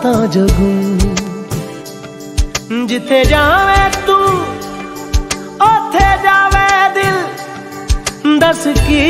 तां जगूं। जिथे जावे तू ओथे जावे दिल, दस की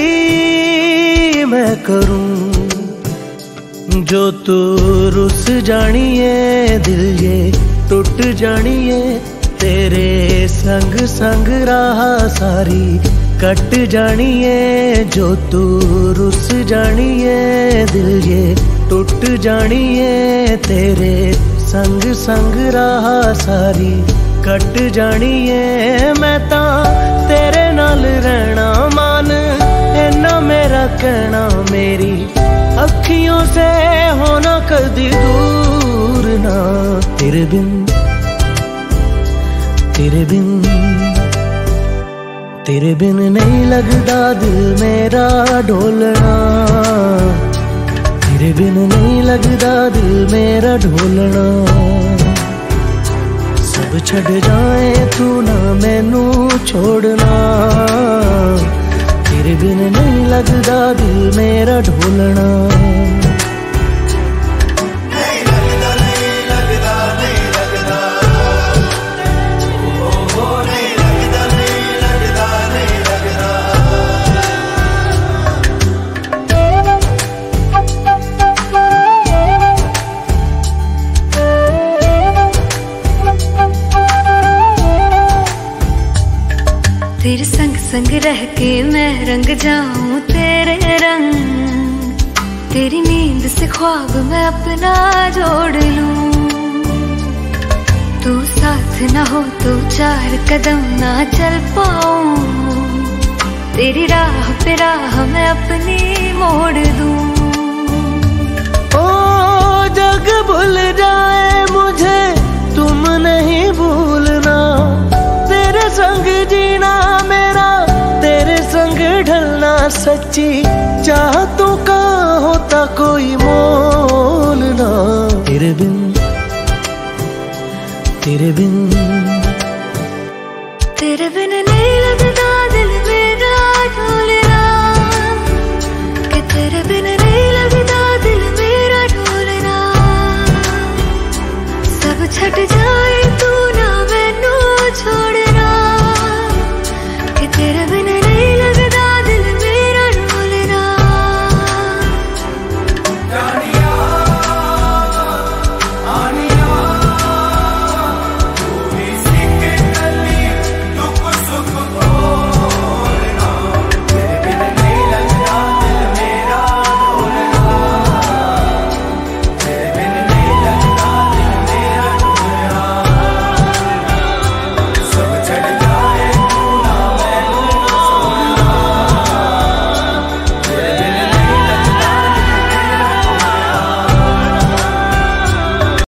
मैं करूं। जो तू रुस जानिए दिल ये टुट जानिए, तेरे संग संग राह सारी कट जानिए। जो तू रुस जानिए दिल ये टुट जानिए, तेरे संग संग राह सारी कट जानिए। मैं तां तेरे नाल रहना मान, इन्ना मेरा कहना, मेरी अखियों से होना कदी दूर ना। तेरे बिन तेरे बिन तेरे बिन नहीं लगदा दिल मेरा ढोलना। तेरे बिन नहीं लगदा दिल मेरा ढोलना। सब छड़ जाए तू ना मैनू छोड़ना। तेरे बिन नहीं लगदा दिल मेरा ढोलना। तेरे संग संग रह के मैं रंग जाऊं तेरे रंग। तेरी नींद से ख्वाब मैं अपना जोड़ लूं। तू साथ ना हो तो चार कदम ना चल पाऊं। तेरी राह पे राह मैं अपनी मोड़ दूं। ओ जग भूल जाए मुझे तुम नहीं भूलना। तेरे संग जीना मेरा, तेरे संग ढलना सच्ची चाहतों का होता कोई मोल ना। तेरे बिन तेरे बिन तेरे बिन नहीं लगदा दिल मेरा ढोलना। कि तेरे बिन नहीं लगदा दिल मेरा ढोलना। सब छट जा